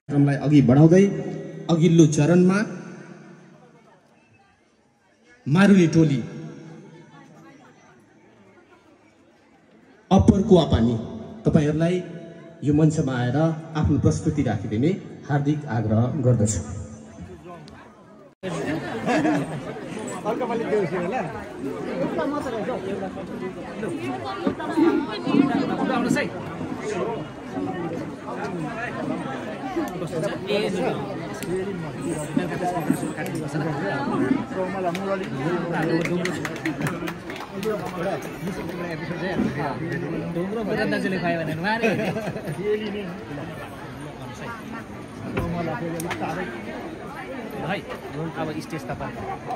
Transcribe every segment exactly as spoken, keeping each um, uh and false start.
कार्यक्रमलाई अघि बढाउँदै अघिल्लो चरणमा मारुनी टोली अप्पर कुवापानी तपाईहरुलाई यो मञ्चमा आएर आफ्नो प्रस्तुति राखिदिने हार्दिक आग्रह गर्दछु। अब स्टेज तपाईं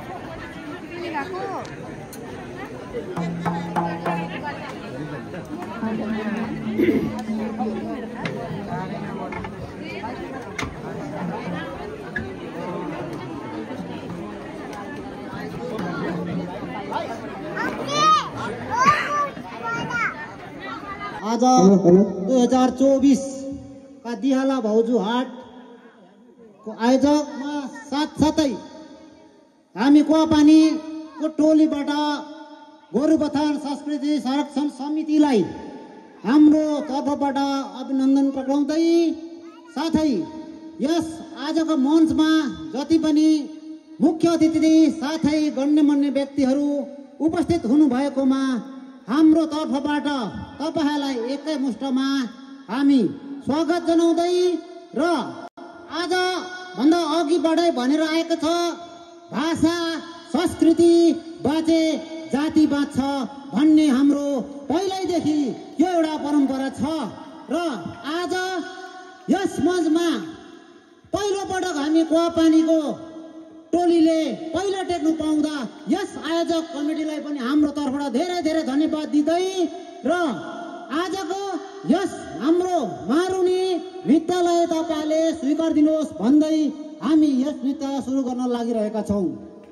आज दुई हजार चौबीस का दिहाला भाउजू हाट को आयोजकमा साथसाथै हामी कुवापानी को टोलीबाट गोरुबथान संस्कृति संरक्षण समितिलाई हाम्रो तर्फबाट अभिनन्दन टक्राउँदै साथै यस आजको मञ्चमा जति पनि मुख्य अतिथि साथै गण्यमान्य व्यक्तिहरू उपस्थित हुनु भएकोमा हाम्रो तर्फबाट तपाईहरुलाई एकै मुष्टमा हामी स्वागत जनाउँदै र आज भन्दा अघि बढाइ भनेर आएको छ भाषा संस्कृति बाँचे जाति बाँच्छ भन्ने हाम्रो पहिल्यैदेखि यो एउटा परम्परा छ र आज यस मञ्चमा पहिलो पटक हामी कुवापानीको टोलीले पहिलो टेक्नु पाउँदा यस आयोजक कमिटीलाई पनि हाम्रो तर्फबाट धेरै धेरै धन्यवाद दिँदै र आजको यस हाम्रो मारुनी नृत्यलाई तपाईले स्वीकार दिनुहोस् भन्दै हामी यस नृत्य सुरु गर्न लागिरहेका छौं।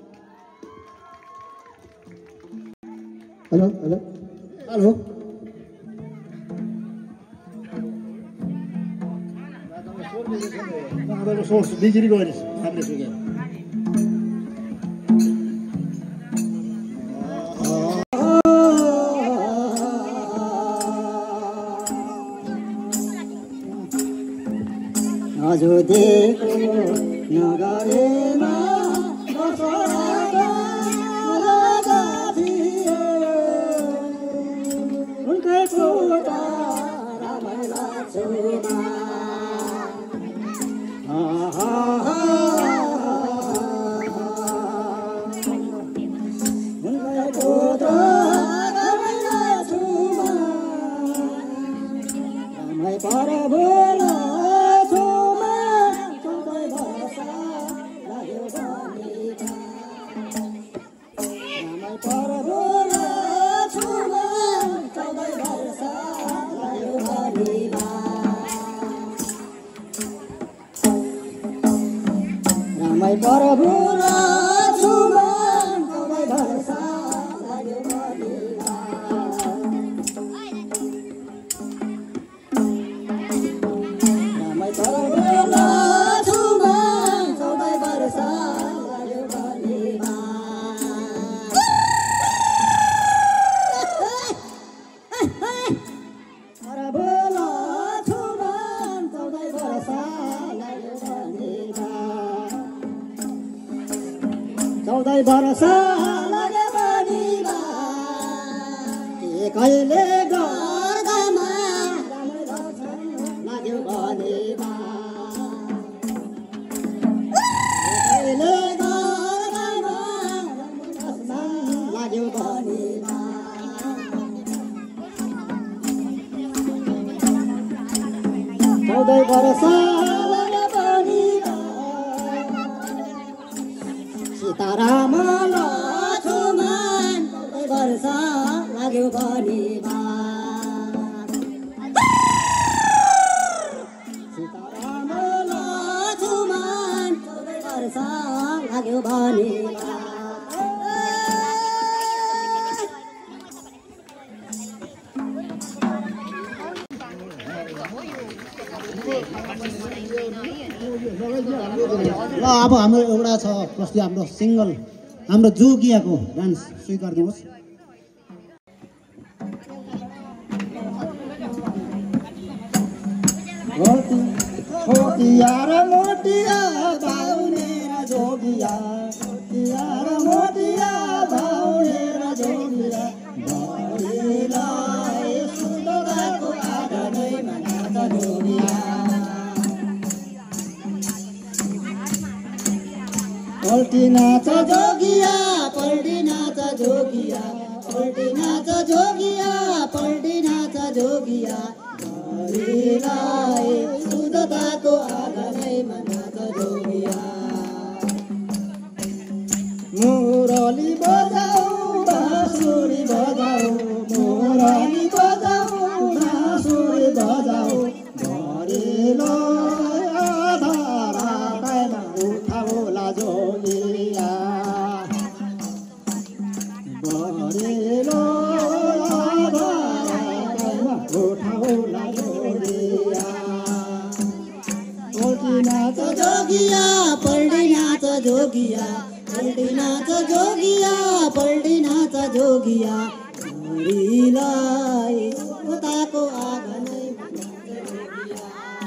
हेलो हेलो हेलो तपाईँको सोर्स बिग्री गयो नि हामीले सुके आजो देखो नगरेमा बसोरा राजा थिए उनकै छोटा रामला छोरा आहा उनकै छोटा रामला छोरा रामै पर बोला परभुरा छुमान तपाईं भरसा लाग्यो बलिला रामै परभुरा छुमान तपाईं भरसा लाग्यो बलिला परभुरा छुमान तपाईं भरसा लाग्यो बलिला चौधै भरोसा लगे बनिला के कहिले गर्दामा लाग्यो बनिला कहिले गर्दामा लाग्यो बनिला चौधै भरोसा लगे बनिला सीताराम लक्ष्मण चौधै भरोसा लाग्यो बनिला सीताराम लक्ष्मण चौधै भरोसा लाग्यो बनिला ल अब हाम्रो एउटा छ प्रस्तुति हाम्रो सिङ्गल हाम्रो जोगियाको डान्स स्वीकार दिनुहोस्। छोटिया र मोटिया बाउने र जोगिया, छोटिया र मोटिया बाउने र जोगिया, बढीलाई सुन्दरको आँगनैमा नाच जोगिया। पल्टी नाच जोगिया, पल्टी नाच जोगिया, पल्टी नाच जोगिया, पल्टी नाच जोगिया, बढीलाई सुन्दरको आँगनैमा नाच जोगिया। मुरली बजाऊ बाँसुरी बजाऊ, मुरली बजाऊ बाँसुरी बजाऊ, बढीलाई आधा रातैमा उठाउला जोगिया, बढीलाई आधा रातैमा उठाउला जोगिया। पल्टी नाच जोगिया, पल्टी नाच जोगिया, पल्टी नाच जोगिया, पल्टी नाच जोगिया, बढीलाई उताको आँगनैमा नाच जोगिया।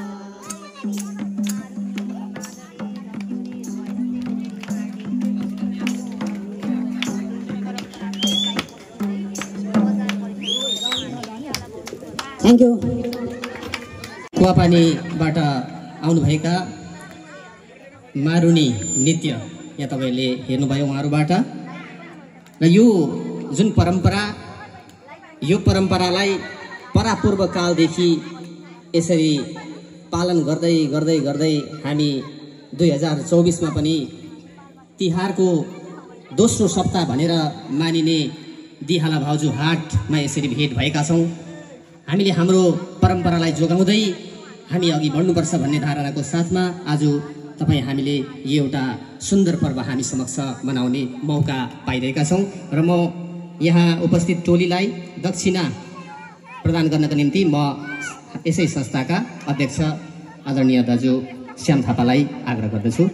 Thank you. कुवापानीबाट आउनुभएका मारुनी नृत्य यहाँ तपाईँले हेर्नुभयो उहाँहरूबाट। र यो जुन परम्परा, यो परम्परालाई परापूर्व कालदेखि यसरी पालन गर्दै गर्दै गर्दै हामी दुई हजार चौबिसमा पनि तिहारको दोस्रो सप्ताह भनेर मानिने दिहाला भाउजू हाटमा यसरी भेट भएका छौँ। हामीले हाम्रो परम्परालाई जोगाउँदै हामी अघि बढ्नुपर्छ भन्ने धारणाको साथमा आज तपाईँ हामीले यो एउटा सुन्दर पर्व हामी समक्ष मनाउने मौका पाइरहेका छौँ। र म यहाँ उपस्थित टोलीलाई दक्षिणा प्रदान गर्नका निम्ति म यसै संस्थाका अध्यक्ष आदरणीय दाजु श्याम थापालाई आग्रह गर्दछु।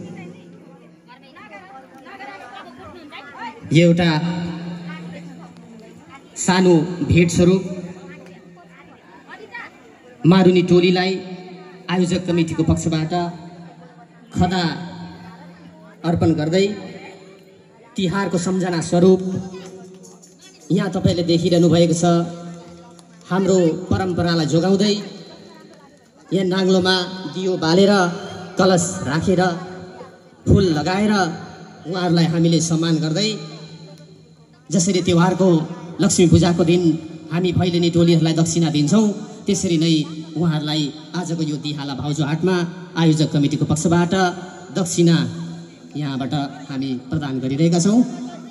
यो एउटा सानो भेट स्वरूप मारुनी टोलीलाई आयोजक कमिटीको पक्षबाट खदा अर्पण गर्दै तिहारको सम्झना स्वरूप यहाँ तपाईँले देखिरहनु भएको छ हाम्रो परम्परालाई जोगाउँदै यहाँ नाङ्लोमा दियो बालेर कलश राखेर फुल लगाएर उहाँहरूलाई हामीले सम्मान गर्दै जसरी तिहारको लक्ष्मी पूजाको दिन हामी भैलेनी टोलीहरूलाई दक्षिणा दिन्छौँ त्यसरी नै उहाँहरूलाई आजको यो दिहाला भाउजू हाटमा आयोजक कमिटीको पक्षबाट दक्षिणा यहाँबाट हामी प्रदान गरिरहेका छौँ।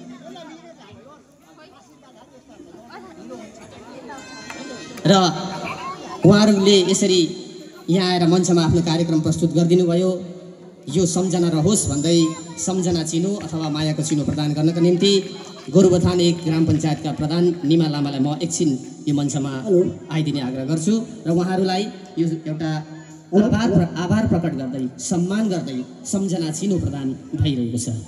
र उहाँहरूले यसरी यहाँ आएर मञ्चमा आफ्नो कार्यक्रम प्रस्तुत गरिदिनु भयो। यो सम्झना रहोस् भन्दै सम्झना चिनो अथवा मायाको चिनो प्रदान गर्नका निम्ति गोरुबथान एक ग्राम पञ्चायतका प्रधान निमा लामालाई म एकछिन यो मञ्चमा आइदिने आग्रह गर्छु र उहाँहरूलाई यो एउटा आभार आभार प्रकट गर्दै सम्मान गर्दै सम्झना चिनो प्रदान भइरहेको छ।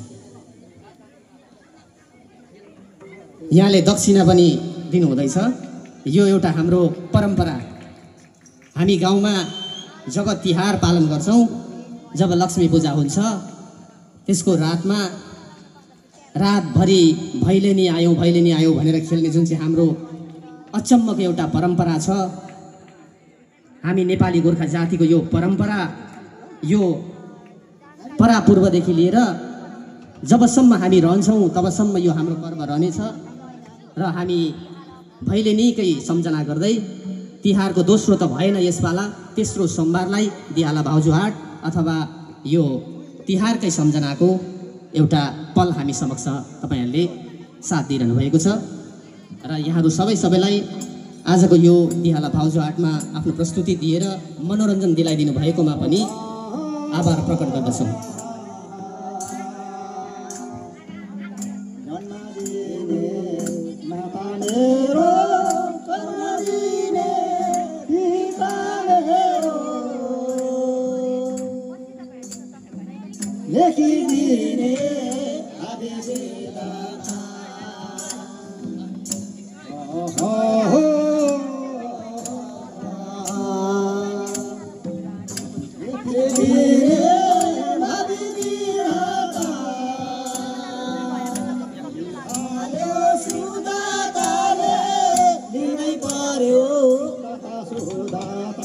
यहाँले दक्षिणा पनि दिनुहुँदैछ। यो एउटा हाम्रो परम्परा। हामी गाउँमा जब तिहार पालन गर्छौँ, जब लक्ष्मी पूजा हुन्छ त्यसको रातमा रातभरि भैलेनी आयौँ भैलेनी आयौँ भनेर खेल्ने जुन चाहिँ हाम्रो अचम्मको एउटा परम्परा छ। हामी नेपाली गोर्खा जातिको यो परम्परा यो परापूर्वदेखि लिएर जबसम्म हामी रहन्छौँ तबसम्म यो हाम्रो पर्व रहनेछ। र हामी भैलेनीकै सम्झना गर्दै तिहारको दोस्रो त भएन यसपाला, तेस्रो सोमबारलाई दिहाला भाउजू हाट अथवा यो तिहारकै सम्झनाको एउटा पल हामी समक्ष तपाईँहरूले साथ दिइरहनु भएको छ। र यहाँहरू सबै सबैलाई आजको यो दिहाला भाउजू हाटमा आफ्नो प्रस्तुति दिएर मनोरञ्जन दिलाइदिनु भएकोमा पनि आभार प्रकट गर्दछौँ। लेखिदिने अभिवेदना ओहो लेखिदिने भविदिरता आलो सुदाताले दिनै पर्यो कथा सुदाता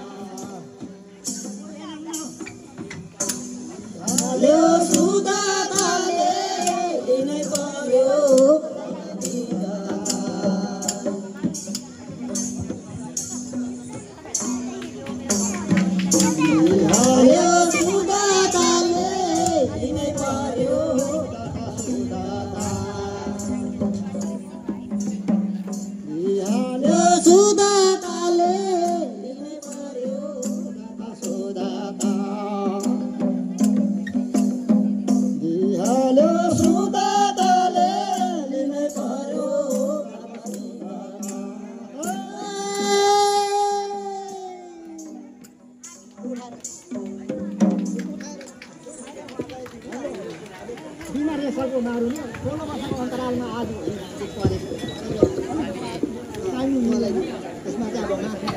आलो सुदाताले दिनै पर्यो आलो सुदाताले दिनै पर्यो कथा सुदाता आलो सुदाताले दिनै पर्यो कथा सुदाता आलो सुदाताले दिनै पर्यो कथा बिमार यसको मारुनी सोह्र वर्षको अन्तरालमा आज परेको मलाई त्यसमा चाहिँ अब माथि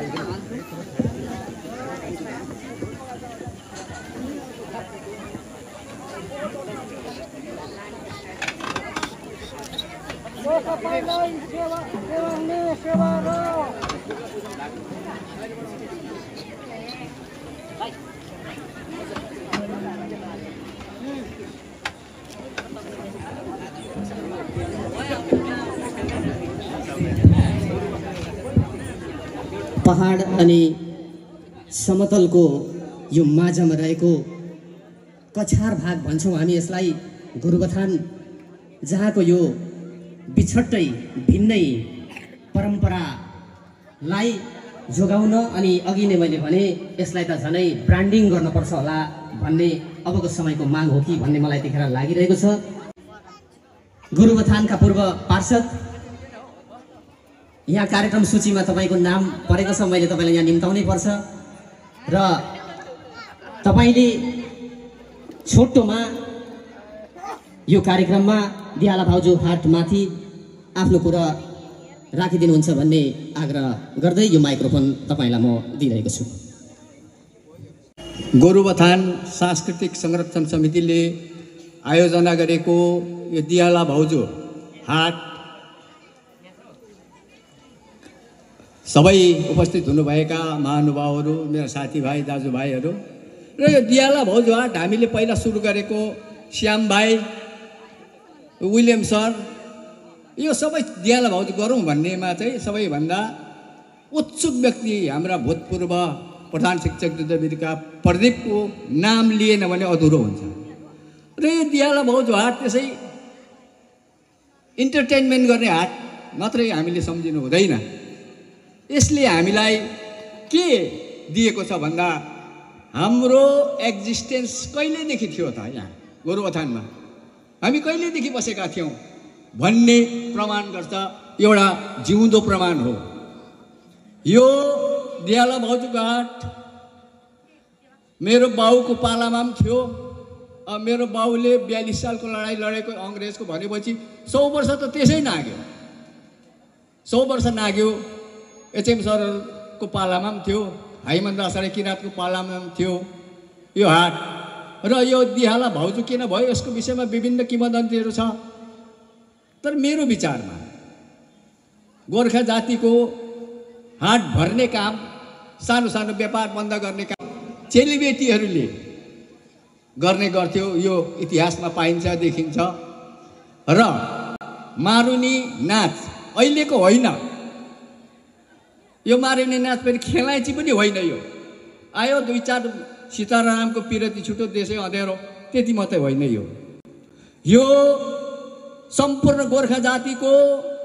पहाड अनि समतलको यो माझमा रहेको कछार भाग भन्छौँ हामी यसलाई गोरुबथान, जहाँको यो बिछट्टै भिन्नै परम्परालाई जोगाउन अनि अघि नै मैले भने यसलाई त झनै ब्रान्डिङ गर्नुपर्छ होला भन्ने अबको समयको माग हो कि भन्ने मलाई त्यतिखेर लागिरहेको छ। गोरुबथानका पूर्व पार्षद, यहाँ कार्यक्रम सूचीमा तपाईँको नाम परेको छ, मैले तपाईँलाई यहाँ निम्ताउनै पर्छ र तपाईँले छोटोमा यो कार्यक्रममा दियाला भाउजू हाटमाथि आफ्नो कुरा राखिदिनुहुन्छ भन्ने आग्रह गर्दै यो माइक्रोफोन तपाईँलाई म दिइरहेको छु। गोरुबथान सांस्कृतिक संरक्षण समितिले आयोजना गरेको यो दियाला भाउजू हाट सबै उपस्थित हुनुभएका महानुभावहरू, मेरा साथीभाइ दाजुभाइहरू र यो दियाला भाउजू हाट हामीले पहिला सुरु गरेको श्याम भाइ, विलियम सर, यो सबै दियाला भाउजू गरौँ भन्नेमा चाहिँ सबैभन्दा उत्सुक व्यक्ति हाम्रा भूतपूर्व प्रधान शिक्षक युद्धवीरका प्रदीपको नाम लिएन भने अधुरो हुन्छ र यो दियाला भाउजू हाट त्यसै इन्टरटेनमेन्ट गर्ने हाट मात्रै हामीले सम्झिनु हुँदैन। यसले हामीलाई के दिएको छ भन्दा हाम्रो एक्जिस्टेन्स कहिलेदेखि थियो त यहाँ गोरुबथानमा, हामी कहिलेदेखि बसेका थियौँ भन्ने प्रमाण गर्छ, एउटा जिउँदो प्रमाण हो। यो दियाला भाउजूको हाट मेरो बाउको पालामा पनि थियो। अब मेरो बाउले बयालिस सालको लडाइँ लडेको अङ्ग्रेजको भनेपछि सौ वर्ष त त्यसै नाग्यो, सौ वर्ष नाग्यो। एचएम सरको पालामा पनि थियो, हाइमन दासारे किराँतको पालामा पनि थियो यो हाट। र यो दियाला भाउजू किन भयो यसको विषयमा विभिन्न किंवदन्तीहरू छ, तर मेरो विचारमा गोर्खा जातिको हाट भर्ने काम, सानो सानो व्यापार बन्द गर्ने काम चेलीबेटीहरूले गर्ने गर्थ्यो, यो इतिहासमा पाइन्छ, देखिन्छ। र मारुनी नाच अहिलेको होइन, यो मारुनी नाच पनि खेलाइची पनि होइन। यो आयो दुई चार सीतारामको पिरती छुटो देशै अँध्यारो त्यति मात्रै होइन। यो यो सम्पूर्ण गोर्खा जातिको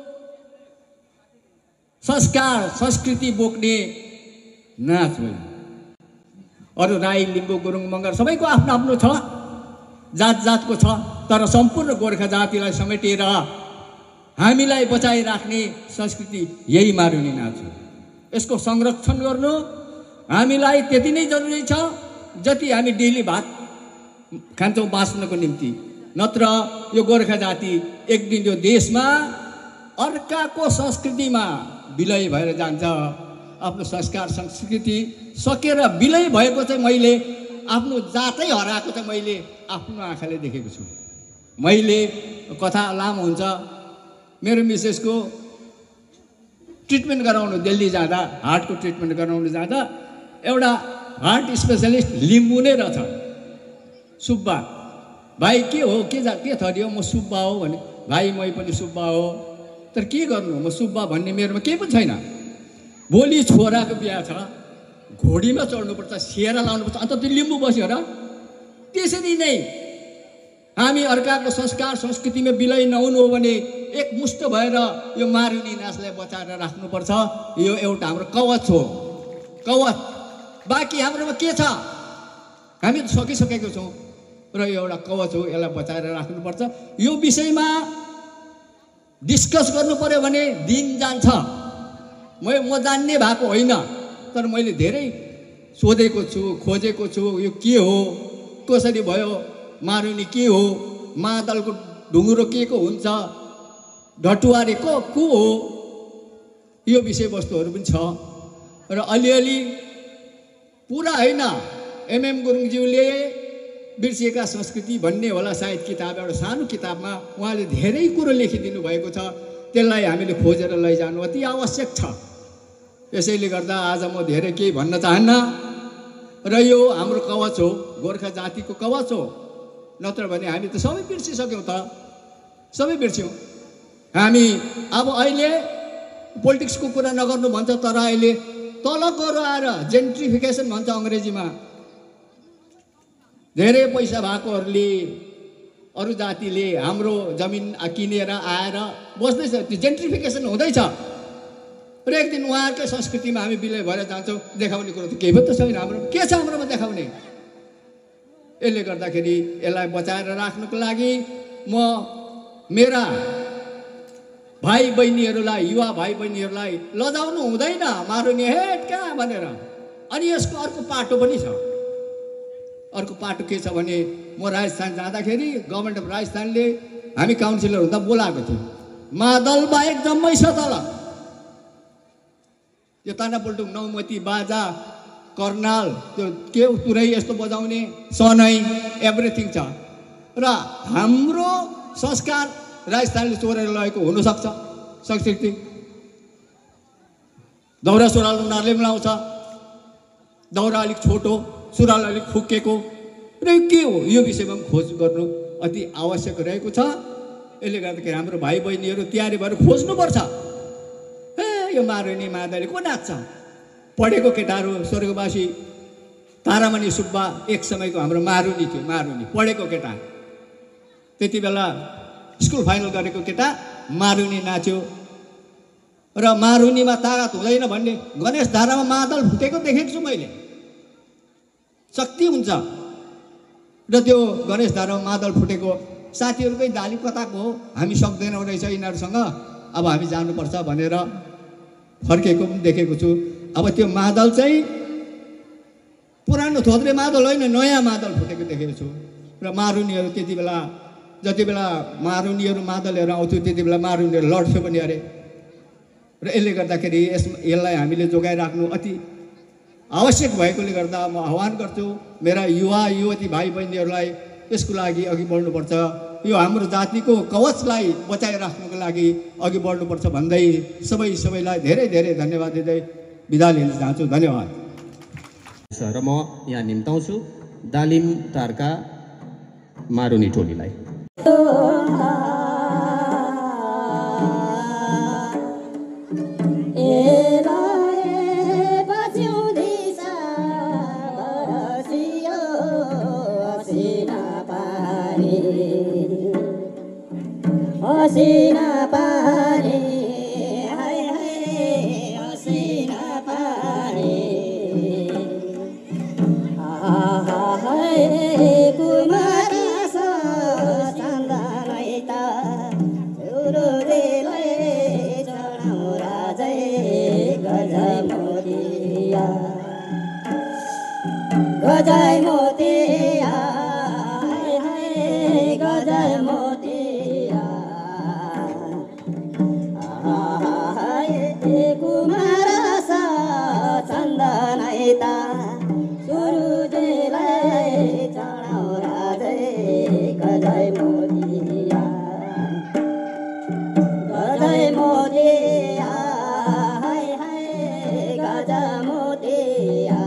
संस्कार संस्कृति बोक्ने नाच हो। अरू राई, लिम्बू, गुरुङ, मगर सबैको आफ्नो आफ्नो छ, जात जातको छ, तर सम्पूर्ण गोर्खा जातिलाई समेटेर हामीलाई बचाइराख्ने संस्कृति यही मारुनी नाच हो। यसको संरक्षण गर्नु हामीलाई त्यति नै जरुरी छ जति हामी डेली भात खान्छौँ बाँच्नको निम्ति, नत्र यो गोर्खा जाति एक दिन यो देशमा अर्काको संस्कृतिमा विलय भएर जान्छ। आफ्नो संस्कार संस्कृति सकेर विलय भएको चाहिँ मैले आफ्नो जातै हराएको चाहिँ मैले आफ्नो आँखाले देखेको छु। मैले कथा लामो हुन्छ, मेरो मिसेसको ट्रिटमेन्ट गराउनु दिल्ली जाँदा, हार्टको ट्रिटमेन्ट गराउनु जाँदा एउटा हार्ट स्पेसलिस्ट लिम्बू नै रहेछ, सुब्बा। भाइ के हो, के जा के थरी हो? म सुब्बा हो भने, भाइ मै पनि सुब्बा हो, तर के गर्नु, म सुब्बा भन्ने मेरोमा केही पनि छैन। भोलि छोराको बिहा छ, घोडीमा चढ्नुपर्छ, सेरा लाउनुपर्छ, अन्त त्यो लिम्बू बस्यो र? त्यसरी नै हामी अर्काको संस्कार संस्कृतिमा विलय नहुनु हो भने एकमुष्ट भएर यो मारुनी नाचलाई बचाएर राख्नुपर्छ। यो एउटा हाम्रो कवच हो, कवच। बाँकी हाम्रोमा के छ? हामी सकिसकेको छौँ र यो एउटा कवच हो, यसलाई बचाएर राख्नुपर्छ। यो विषयमा डिस्कस गर्नु पर्यो भने दिन जान्छ। म म जान्ने भएको होइन, तर मैले धेरै सोधेको छु, खोजेको छु, यो के हो, कसरी भयो, मारुनी के हो, मादलको ढुङ्ग्रो के को हुन्छ, ढटुवारे को को हो, यो विषयवस्तुहरू पनि छ। र अलिअलि पुरा होइन, एमएम गुरुङज्यूले बिर्सिएका संस्कृति भन्ने होला सायद किताब, एउटा सानो किताबमा उहाँले धेरै कुरो लेखिदिनु भएको छ। त्यसलाई हामीले खोजेर लैजानु अति आवश्यक छ। यसैले गर्दा आज म धेरै केही भन्न चाहन्न र यो हाम्रो कवच हो, गोर्खा जातिको कवच हो। नत्र भने हामी त सबै बिर्सिसक्यौँ त, सबै बिर्स्यौँ हामी। अब अहिले पोलिटिक्सको कुरा नगर्नु भन्छ, तर अहिले तल गएर आएर जेन्ट्रिफिकेसन भन्छ अङ्ग्रेजीमा। धेरै पैसा भएकोहरूले, अरू जातिले हाम्रो जमिन किनेर आएर बस्दैछ, त्यो जेन्ट्रिफिकेसन हुँदैछ। र एक दिन उहाँहरूकै संस्कृतिमा हामी विलय भएर जान्छौँ। देखाउने कुरो त केही पनि त छैन हाम्रोमा। के छ हाम्रोमा देखाउने? यसले गर्दाखेरि यसलाई बचाएर राख्नुको लागि म मेरा भाइ बहिनीहरूलाई, युवा भाइ बहिनीहरूलाई लजाउनु हुँदैन मारुनी हेट कहाँ भनेर। अनि यसको अर्को पाटो पनि छ। अर्को पाटो के छ भने, म राजस्थान जाँदाखेरि गभर्मेन्ट अफ राजस्थानले हामी काउन्सिलर हुँदा बोलाएको थियो, मादल बाहेक जम्मै छ तल। यो ताना पुल्टुङ, नौमती, बाजा, कर्नाल, त्यो के पुरै यस्तो बजाउने, सनै, एभ्रिथिङ छ। र हाम्रो संस्कार राजस्थानले चोरेर लगेको हुनसक्छ संस्कृति। दौरा सुरुवाल उनीहरूले पनि लाउँछ, दौरा अलिक छोटो, सुरुवाल अलिक फुक्केको। र के हो, यो विषयमा पनि खोज गर्नु अति आवश्यक रहेको छ। यसले गर्दाखेरि हाम्रो भाइ बहिनीहरू तयारी भएर खोज्नुपर्छ। ए यो मारुनी मादली को नाच्छ? पढेको केटाहरू, स्वर्गवासी तारामणि सुब्बा एक समयको हाम्रो मारुनी थियो, मारुनी पढेको केटा। त्यति बेला स्कुल फाइनल गरेको केटा मारुनी नाच्यो। र मारुनीमा तागत हुँदैन भन्ने गणेश धारामा मादल फुटेको देखेको छु मैले। शक्ति हुन्छ। र त्यो गणेश धारामा मादल फुटेको साथीहरूकै दाली कताको हो, हामी सक्दैनौँ रहेछ यिनीहरूसँग, अब हामी जानुपर्छ भनेर फर्केको पनि देखेको छु। अब त्यो मादल चाहिँ पुरानो थोत्रे मादल होइन, नयाँ मादल फुटेको देखेको छु। र मारुनीहरू त्यति बेला, जति बेला मारुनीहरू मादलहरू आउँथ्यो त्यति बेला मारुनीहरू लड्थ्यो पनि अरे। र यसले गर्दाखेरि यस यसलाई हामीले जोगाइराख्नु अति आवश्यक भएकोले गर्दा म आह्वान गर्छु मेरा युवा युवती भाइ बहिनीहरूलाई यसको लागि अघि बढ्नुपर्छ। यो हाम्रो जातिको कवचलाई बचाइराख्नुको लागि अघि बढ्नुपर्छ भन्दै सबै सबैलाई धेरै धेरै धन्यवाद दिँदै बिदा लिन चाहन्छु। धन्यवाद। र म यहाँ निम्ताउँछु दालिम तारका मारुनी टोलीलाई। हसीना पानी हाय हाय हसीना पानी आहा हाय कुमारी सा चन्दनैता उरुले चढाउ राजै गजै मोतिया गजै मोतिया त सुरुजेलाई चढाउ राजै गजै मोतिया गजै मोतिया हाय हाय गज मोतिया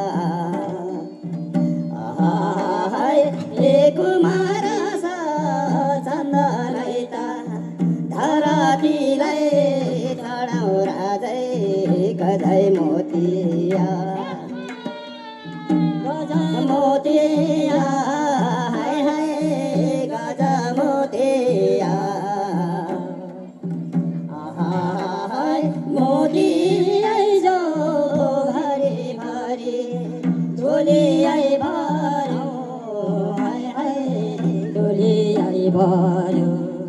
हाय ए कुमार सा चन्दनै त धरातीलाई चढाउ राजै गजै मोतिया गज मोतिया हाय हाय गज मोतिया हाय मोती आइजो भरी भरी डोली आई भर्यो हाय हाय डोली आई भर्यो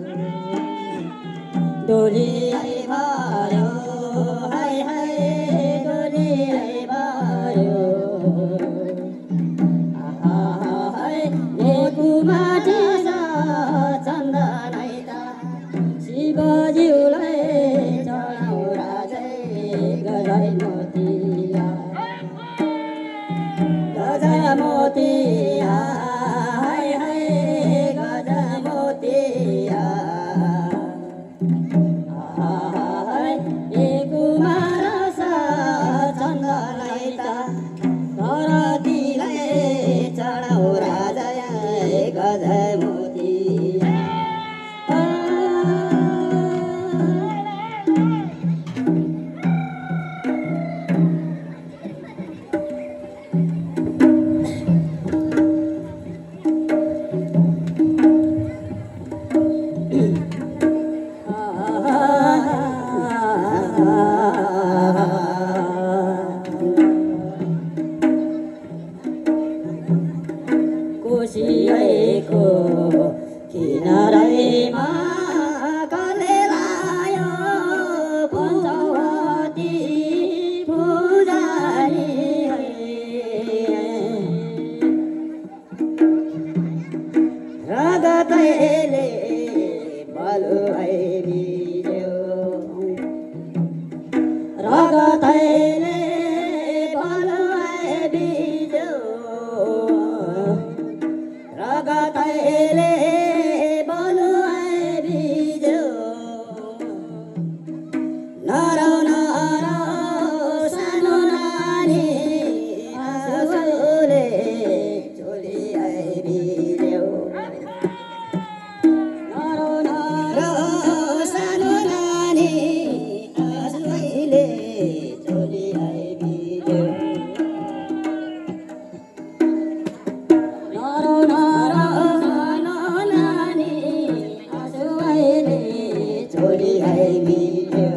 डोली आई भर्यो हाय हाय डोली आई भर्यो हाय कुमाटी चन्दनै त शिवज्यूलाई चढाउ राजै गजै मोतिया गज मोतिया हाय हाय गज मोतिया हाय ए कुमार सा चन्दनै त धरतीलाई चढाउ राजै गजै मोतिया कोसिएको किनारैमा कलेलायो पञ्चवती पुजारी रगतैले बलुवाई बिज्यो रगतैले बलुवाई बिज्यो रगतैले बलुवाई बिज्यो नरौ नरौ सानो नानी आँसुले चोलिआई बिज्यो नरौ नरौ सानो नानी आँसुले चोलिआई बिज्यो नरौ नरौ सानो नानी आँसुले चोलिआई बिज्यो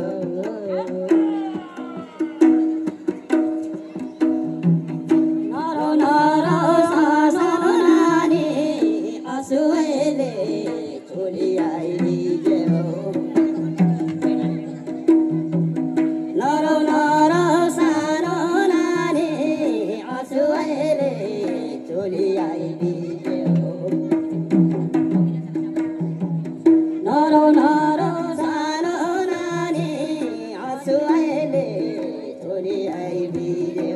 नरौ नरौ सानो नानी आँसुले चोलिआई बिज्यो नरौ नरौ सानो नानी आँसुले चोलिआई बिज्यो नरौ नरौ सानो नानी आँसुले चोलिआई बिज्यो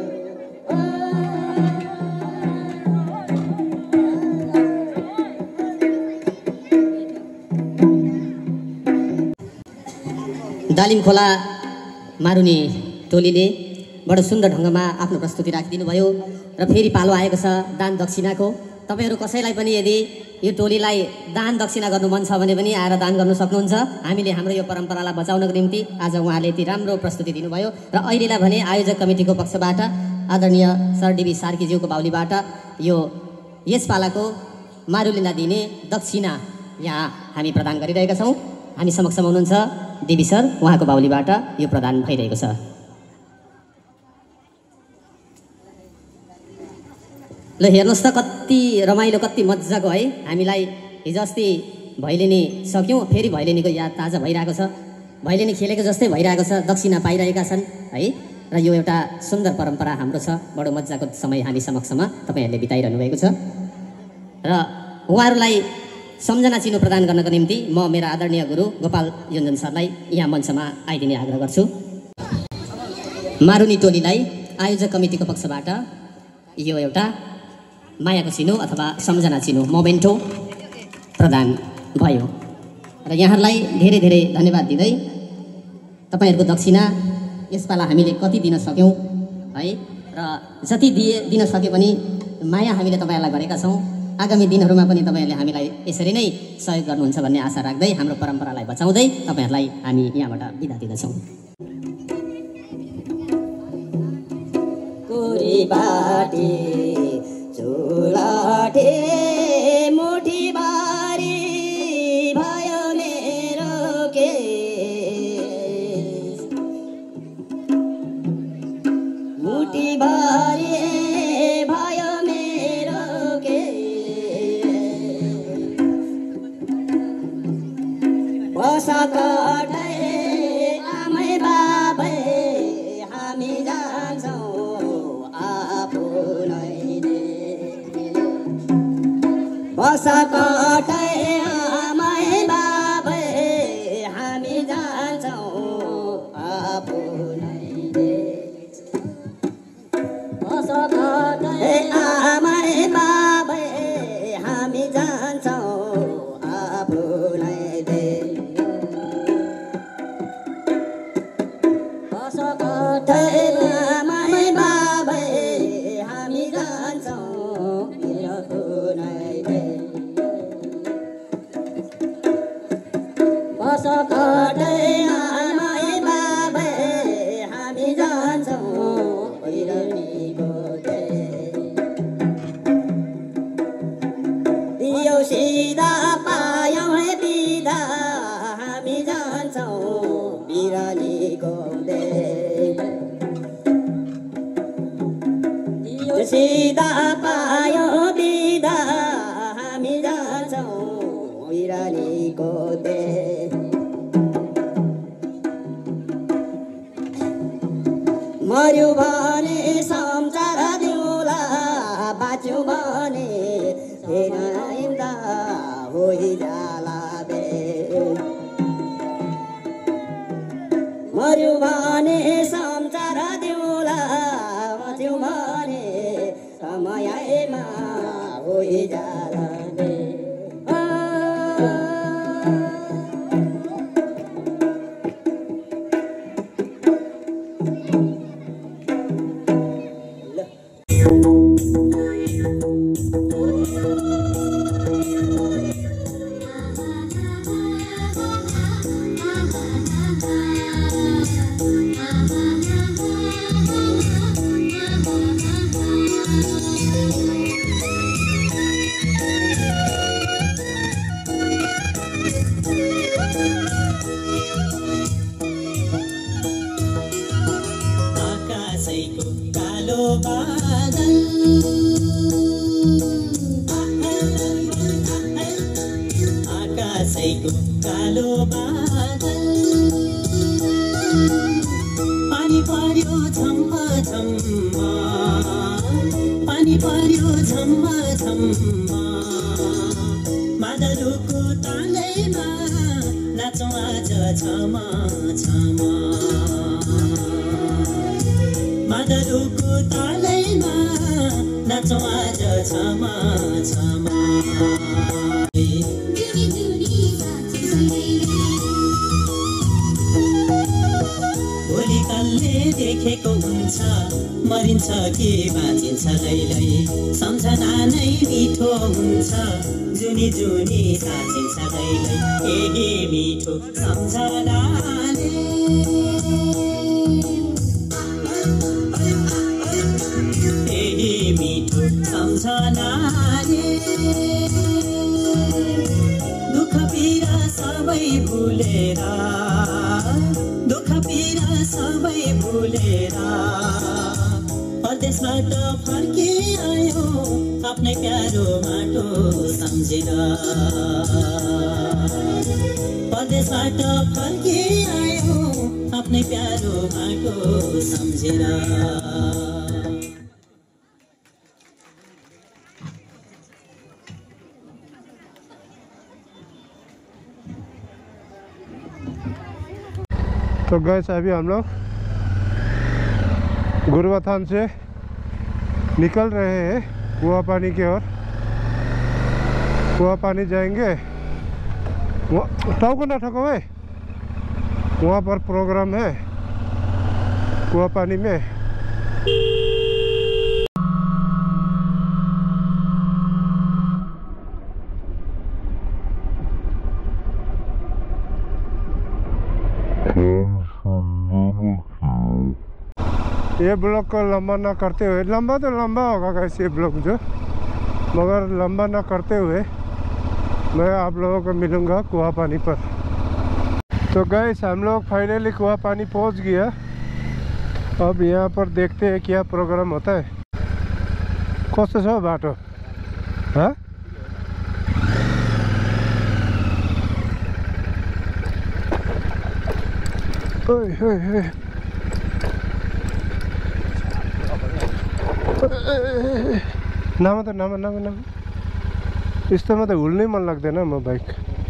दालिम खोला मारुनी टोलीले बडो सुन्दर ढङ्गमा आफ्नो प्रस्तुति राखिदिनु भयो र फेरि पालो आएको छ दान दक्षिणाको। तपाईँहरू कसैलाई पनि यदि यो टोलीलाई दान दक्षिणा गर्नु मन छ भने पनि आएर दान गर्नु सक्नुहुन्छ। हामीले हाम्रो यो परम्परालाई बचाउनको निम्ति आज उहाँले यति राम्रो प्रस्तुति दिनुभयो र अहिलेलाई भने आयोजक कमिटीको पक्षबाट आदरणीय सर डिबी सार्कीज्यूको बाहुलीबाट यो यस पालाको मारुलीलाई दिने दक्षिणा यहाँ हामी प्रदान गरिरहेका छौँ। हामी समक्षमा हुनुहुन्छ देवी सर, उहाँको बाहुलीबाट यो प्रदान भइरहेको छ। ल हेर्नुहोस् त कति रमाइलो, कति मजाको है। हामीलाई हिजो अस्ति भैलेनी सक्यौँ, फेरि भैलेनीको याद ताजा भइरहेको छ। भैलेनी खेलेको जस्तै भइरहेको छ, दक्षिणा पाइरहेका छन् है। र यो एउटा सुन्दर परम्परा हाम्रो छ। बडो मजाको समय हामी समक्षमा तपाईँहरूले बिताइरहनु भएको छ र उहाँहरूलाई सम्झना चिनो प्रदान गर्नको निम्ति म मेरा आदरणीय गुरु गोपाल योन्जन सरलाई यहाँ मञ्चमा आइदिने आग्रह गर्छु। मारुनी टोलीलाई आयोजक कमिटीको पक्षबाट यो एउटा मायाको चिनो अथवा सम्झना चिनो मोमेन्टो प्रदान भयो र यहाँहरूलाई धेरै धेरै धन्यवाद दिँदै तपाईँहरूको दक्षिणा यसपाला हामीले कति दिन सक्यौँ है र जति दिए दिन सके पनि माया हामीले तपाईँहरूलाई गरेका छौँ। आगामी दिनहरूमा पनि तपाईँहरूले हामीलाई यसरी नै सहयोग गर्नुहुन्छ भन्ने आशा राख्दै हाम्रो परम्परालाई बचाउँदै तपाईँहरूलाई हामी यहाँबाट बिदा दिँदछौँ। बाटे चुलाटे मुठी बारी भयो मेरो केस मुठी बारी भयो मेरो केस बसा काटे आमै बाबै हामी जान्छौँ बसा काटे आमै बाबै हामी जान्छौँ आफूलाई बसा काटे आमै बाबै हामी जान्छौँ आफूलाई बसा काटे आमै बाबै हामी जान्छौँ बसा काटे आमै बाबै हामी जान्छौँ भैरवनीको दियो सिधा पायौँ है बिदा हामी जान्छौँ बिरानीको दियो सिधा पायौँ बिदा हामी जान्छौँ बिरानीको दे मर्यो भने सम्झार दिउँला बाँच्यो भने हिँड्दा होइजाला बे मर्यो भने सम्झार दिउँला बाँच्यो भने समयमा होइजाला बे देखेको हुन्छ मरिन्छ कि बाँचिन्छ लैलै सम्झना नै मिठो हुन्छ जुनी जुनी साँचिन्छ लैलै यही मिठो सम्झनाले यही मिठो सम्झनाले दुःख पीडा सबै भुलेर दुःख पीडा सबै भुलेर परदेशबाट फर्के आयो आफ्नै प्यारो माटो सम्झेर परदेशबाट फर्के आयो आफ्नै प्यारो माटो सम्झेर तो गैस अभी हम लोग गुरबथान से निकल रहे हैं कुआ पानी की ओर। कुआ पानी जाएंगे, टाउको ना ठको है, वहाँ पर प्रोग्राम है कुआ पानी में। ये ब्लॉग को लंबा ना करते हुए, लंबा तो लंबा होगा गाइस ये ब्लॉग जो, मगर लंबा ना करते हुए मैं आप लोगों को मिलूंगा कुआ पानी पर। तो गाइस हम लोग फाइनली कुआ पानी पहुंच गया। अब यहाँ पर देखते हैं क्या प्रोग्राम होता है। कस्तो छ बाटो? हाँ ओए ओए ओए नाम त नाम नाम नाम यस्तोमा त हुल्नै मन लाग्दैन म बाइक।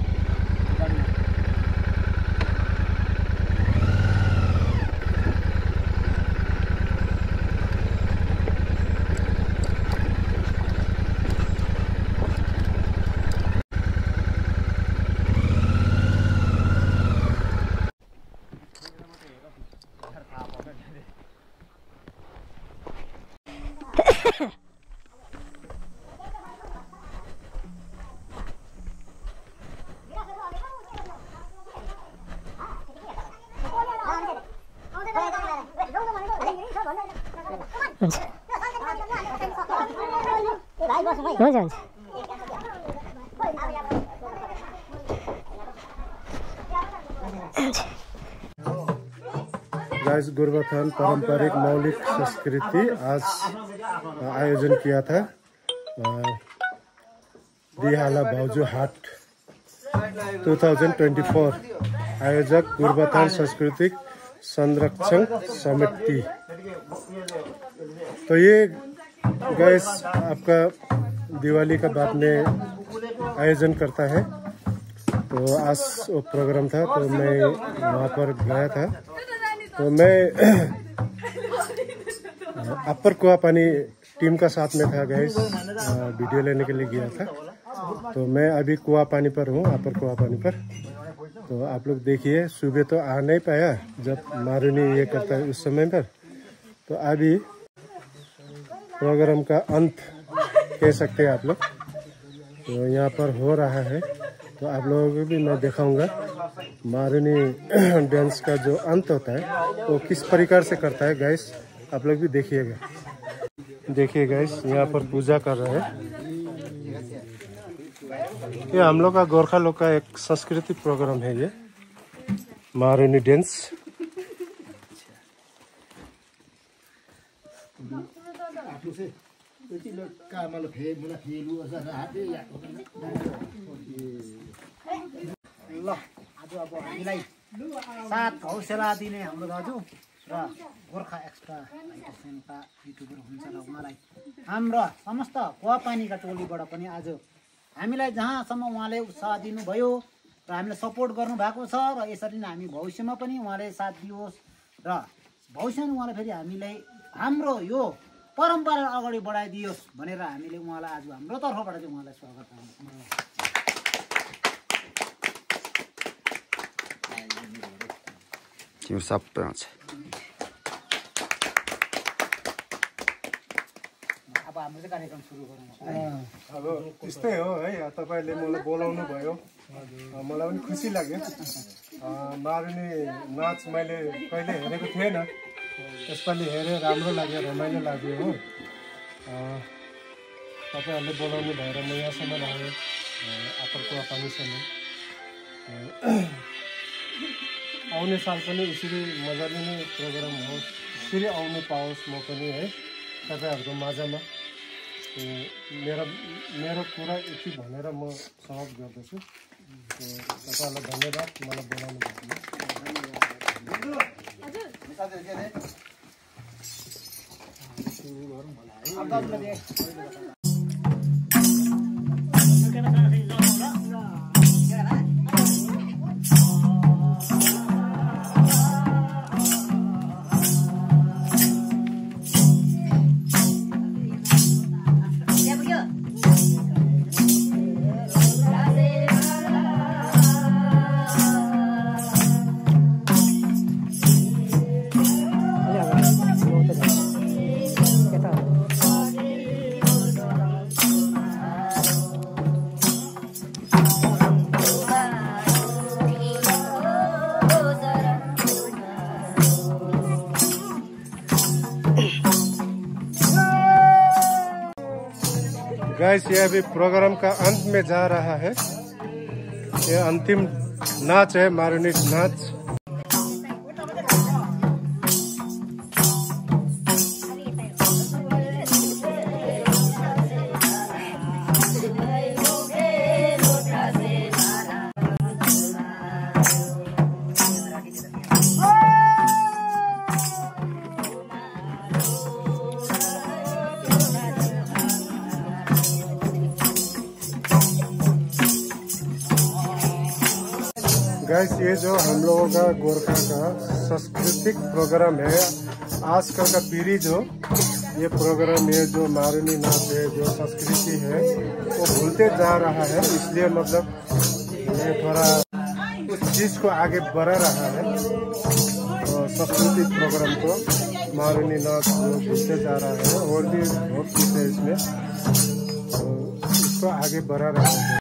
गाइस गोरुबथान पारंपरिक मौलिक संस्कृति आज आयोजन किया था दिहाला भाउजू हाट दो हज़ार चौबीस। आयोजक गोरुबथान सांस्कृतिक संरक्षण समिति। तो ये गाइस आपका दिवाली का बाद में आयोजन करता है। तो आज वो प्रोग्राम था तो मैं वहाँ पर गया था। तो मैं अपर कुआ पानी टीम का साथ में था गाइस, वीडियो लेने के लिए गया था। तो मैं अभी कुआ पानी पर हूँ, अपर कुआ पानी पर। तो आप लोग देखिए, सुबह तो आ नहीं पाया जब मारुनी ये करता है उस समय पर। तो अभी प्रोग्राम का अंत कह सकते हैं आप लोग। तो यहाँ पर हो रहा है, तो आप लोगों को भी मैं दिखाऊंगा मारुनी डांस का जो अंत होता है वो किस प्रकार से करता है गाइस। आप लोग भी देखिएगा। देखिए गाइस यहाँ पर पूजा कर रहे हैं। ये हम लोग का गोरखा लोग का एक सांस्कृतिक प्रोग्राम है, ये मारुनी डांस। ल आज अब हामीलाई साथ हौसला दिने हाम्रो दाजु र गोर्खा एक्स्ट्रा का युट्युबर हुनुहुन्छ र उहाँलाई हाम्रो समस्त कुवा पानीका टोलीबाट पनि आज हामीलाई जहाँसम्म उहाँले उत्साह दिनुभयो र हामीलाई सपोर्ट गर्नुभएको छ र यसरी नै हामी भविष्यमा पनि उहाँले साथ दियोस् र भविष्यमा उहाँले फेरि हामीलाई हाम्रो यो परम्परा अगाडि बढाइदियोस् भनेर हामीले उहाँलाई आज हाम्रो तर्फबाट चाहिँ उहाँलाई स्वागत गर्छौँ। त्यो सबै आउँछ। अब हाम्रो चाहिँ कार्यक्रम सुरु गरौँ। अब त्यस्तै हो है, तपाईँले मलाई बोलाउनु भयो, मलाई पनि खुसी लाग्यो। मारुनी नाच मैले कहिले हेरेको थिएन, यसपालि हेरेँ, राम्रो लाग्यो, रमाइलो लाग्यो हो। तपाईँहरूले बोलाउनु भएर म यहाँसम्म आएँ, अपर कुआ पानीसम्म। आउने साल पनि यसरी मजाले नै प्रोग्राम होस्, यसरी आउनु पाओस् म पनि है तपाईँहरूको माझमा। मेरो मेरो कुरा यति भनेर म समाप्त गर्दछु। तपाईँहरूलाई धन्यवाद मलाई बोलाउनु भएको। गाइस ये अभी प्रोग्राम का अंत में जा रहा है। ये अंतिम नाच है, मारुनी नाच। गाइस ये जो हम लोगों का गोरखा का सांस्कृतिक प्रोग्राम है, आजकल का पीढ़ी जो ये प्रोग्राम ये जो मारुनी नाच है, जो संस्कृति है वो भूलते जा रहा है। इसलिए मतलब ये थोड़ा उस चीज को आगे बढ़ा रहा है। तो सांस्कृतिक प्रोग्राम को मारुनी नाच जो भूलते जा रहा है, और भी बहुत कुछ है इसमें, तो इसको आगे बढ़ा रहा है।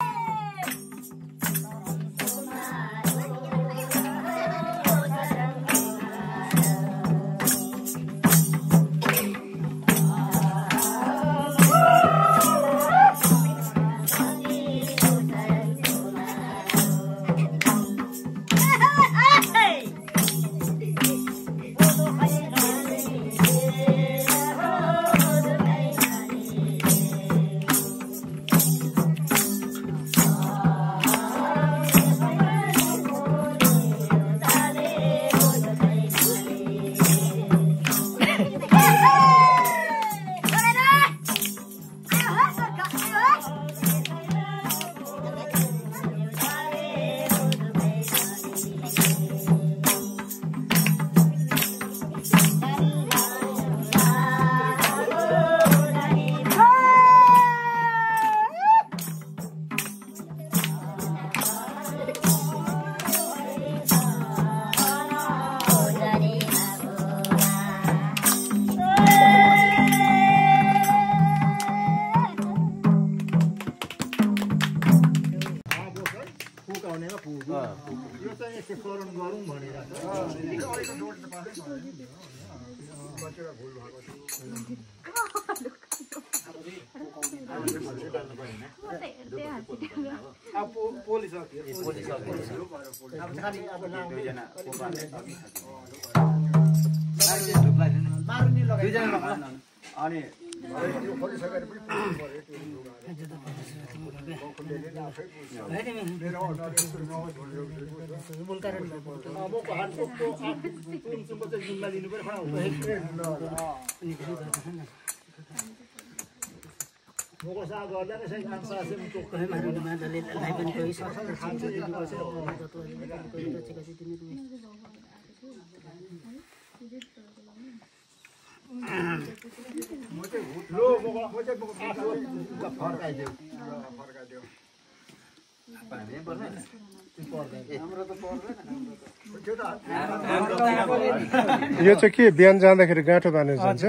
यो चाहिँ के बिहान जाँदाखेरि गाँठो बाँधेर जान्छ।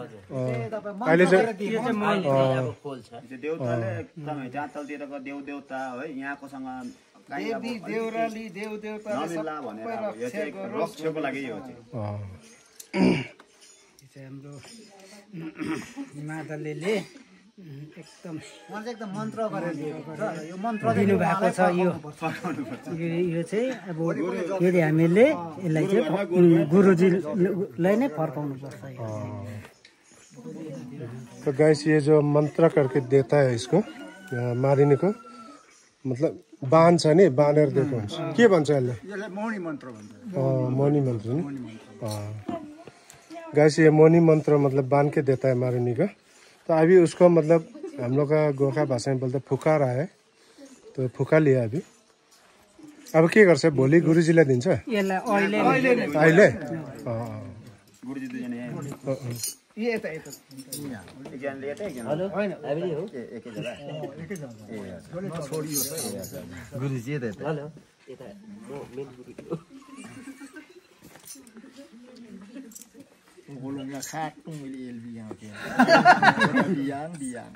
अहिले चाहिँ देउताले एकदमै जहाँ तलतिरको देउ देउता है यहाँकोसँग देवी देउराली देउ देउता नमिल्ला भनेर यो चाहिँ रक्षको लागि यो चाहिँ हाम्रो माताले एकदम उहाँले एकदम मन्त्र गरेर यो मन्त्र दिनुभएको छ। यो यो चाहिँ अब यदि हामीले यसलाई चाहिँ गुरुजीलाई नै फर्काउनु पर्छ। तो गाइस ये जो मंत्र करके देता है इसको मारिने को मतलब बाँध छ नि, बाँधेर दिएको हुन्छ। के भन्छ यसले? मौनी मन्त्र भन्छ। मौनी मंत्र नि। गाइस ये मौनी मंत्र मतलब बांध के देता है मारुनी का। तो अभी उसको मतलब हम लोग का गोरखा भाषा में बोलते फुका रहा है, तो फुका लिया अभी। अब के गर्छ? भोलि गुरुजीलाई दिन्छ अहिले। गुरुजी दुईजना यता यता एकजनाले यता एकजना हैन हामी हो एकै जग्गा एकै जग्गा छोडियो गुरुजी यता यता हेलो यता म मेन गुरुजी हो बोलूंगा खाट तुम मिली एलबी यहाँ के बियांग बियांग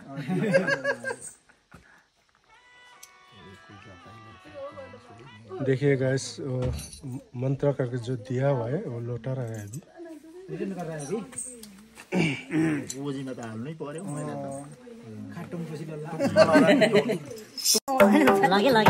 देखिए गाइस मंत्र करके जो दिया हुआ है वो लौटा रहा है अभी। पूजी में तो हाल्नै पर्यो मैले त लगे लगे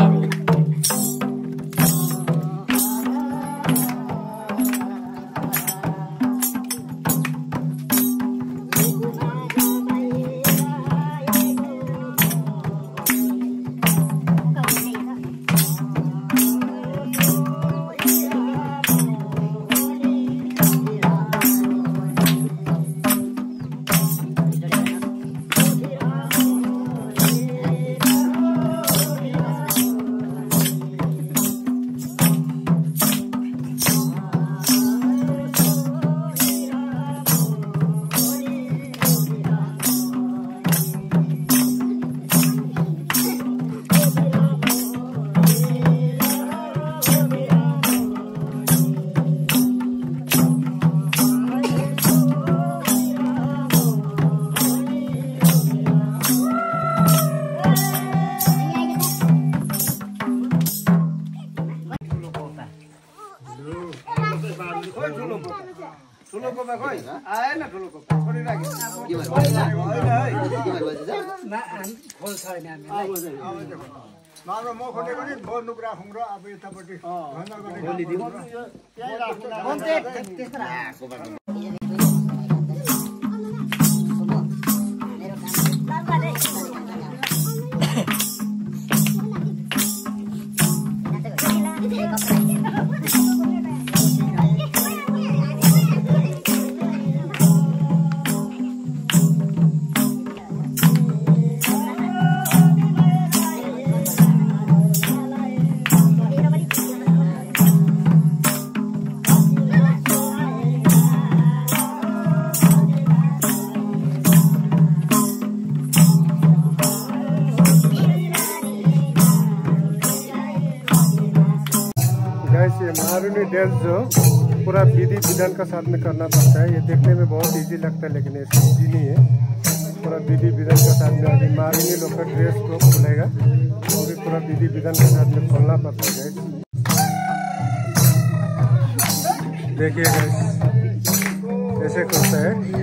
मारुनी डांस जो पूरा विधि विधान का साथ में करना पड़ता है। ये देखने में बहुत इजी लगता है लेकिन ऐसे इजी नहीं है। पूरा विधि विधान के साथ में अभी मारुनी लोग का ड्रेस को खुलेगा वो भी पूरा विधि विधान के साथ में खोलना पड़ता है। देखिए ऐसे खुलता है।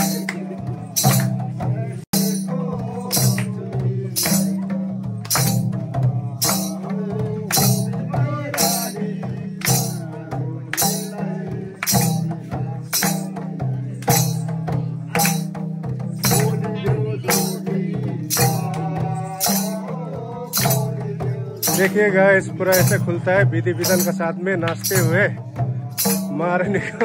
देखिएगा इस पूरा ऐसे खुलता है विधि विधान का साथ में नाचते हुए मारने का।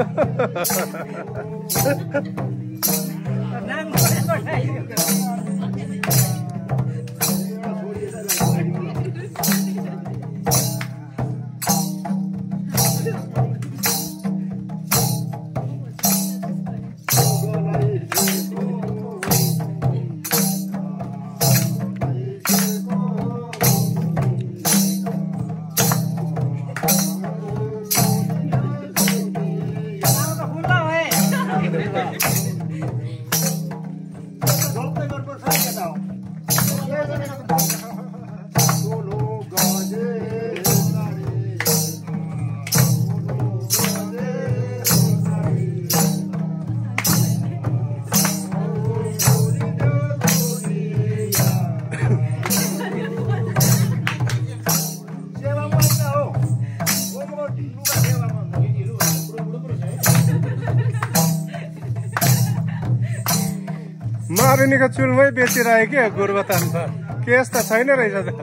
मारुनीको चुलमै बेचिरहे के गोरुबथान त केस त छैन रहेछ त।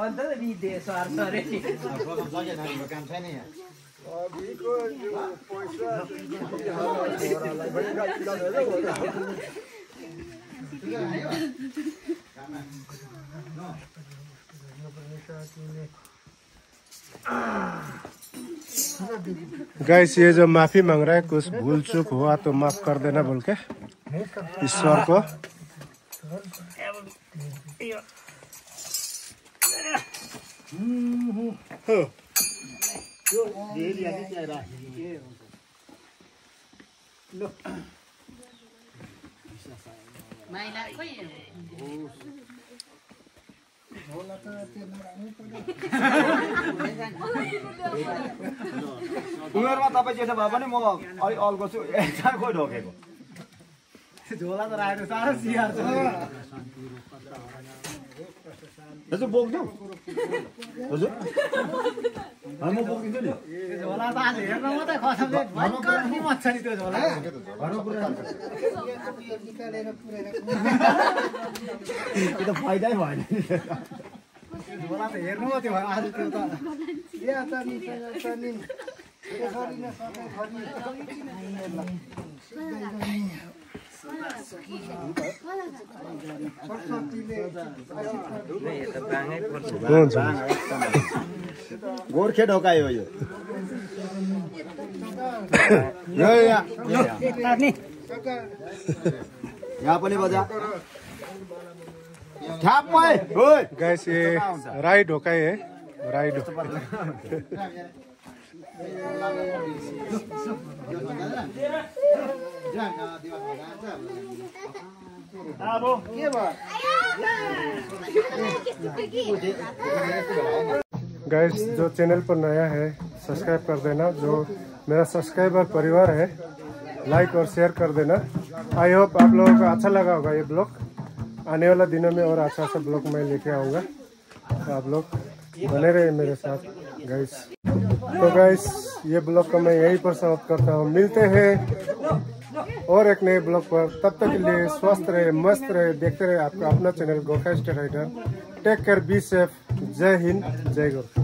अन्त विदेश अरे नि काम छैन यहाँ गाइस ये जो माफी मांग रहा है कुछ भूल चूक हुआ तो माफ कर देना बोल के ईश्वर को उमेरमा तपाईँ जेठो भए पनि म अलिक अल्को छु एकजना खोइ ढोकेको झोला त राखेको साह्रो सियार छ हजुर बोक्छु हजुर म बोकिदिन्छु नि झोला त आज हेर्न मात्रै खसमले भयङ्कर किमत छ नि त्यो झोला त्यो त फाइदै भएन झोला त हेर्नु मात्रै भयो आज त्यो त गोर्खे ढोकायो यो यहाँ पनि बजा गाइस ये राई ढोकाई है राई ढोकाई गाइस जो चैनल पर नया है सब्सक्राइब कर देना, जो मेरा सब्सक्राइबर परिवार है लाइक और शेयर कर देना। आई होप आप लोगों को अच्छा लगा होगा ये ब्लॉग। आने वाला दिनों में और अच्छा अच्छा ब्लॉग मैं लेके आऊँगा, तो आप लोग बने रहे मेरे साथ गाइस। तो गाइस ये ब्लॉग को मैं यहीं पर समाप्त करता हूँ। मिलते हैं और एक नए ब्लॉग पर, तब तक के लिए स्वस्थ रहे, मस्त रहे, देखते रहे आपका अपना channel Gorkha State Rider. Take care, be safe, जय हिंद, जय गोरखा।